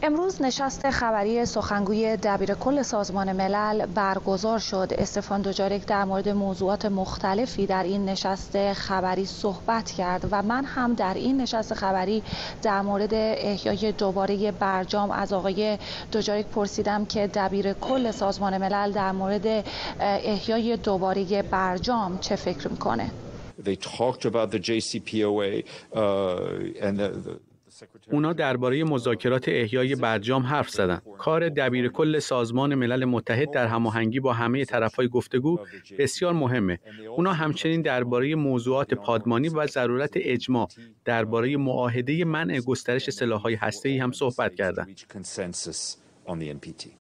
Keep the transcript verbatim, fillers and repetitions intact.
امروز نشست خبری سخنگوی دبیرکل سازمان ملل برگزار شد. استفان دوجاریک در مورد موضوعات مختلفی در این نشست خبری صحبت کرد و من هم در این نشست خبری در مورد احیای دوباره برجام از آقای دوجاریک پرسیدم که دبیرکل سازمان ملل در مورد احیای دوباره برجام چه فکر میکنه. They talked about the جی سی پی او ای uh, and the, the اونا درباره مذاکرات احیای برجام حرف زدن. کار دبیرکل سازمان ملل متحد در هماهنگی با همه طرف‌های گفتگو بسیار مهمه. اونا همچنین درباره موضوعات پادمانی و ضرورت اجماع درباره معاهده منع گسترش سلاح‌های هسته‌ای هم صحبت کردند.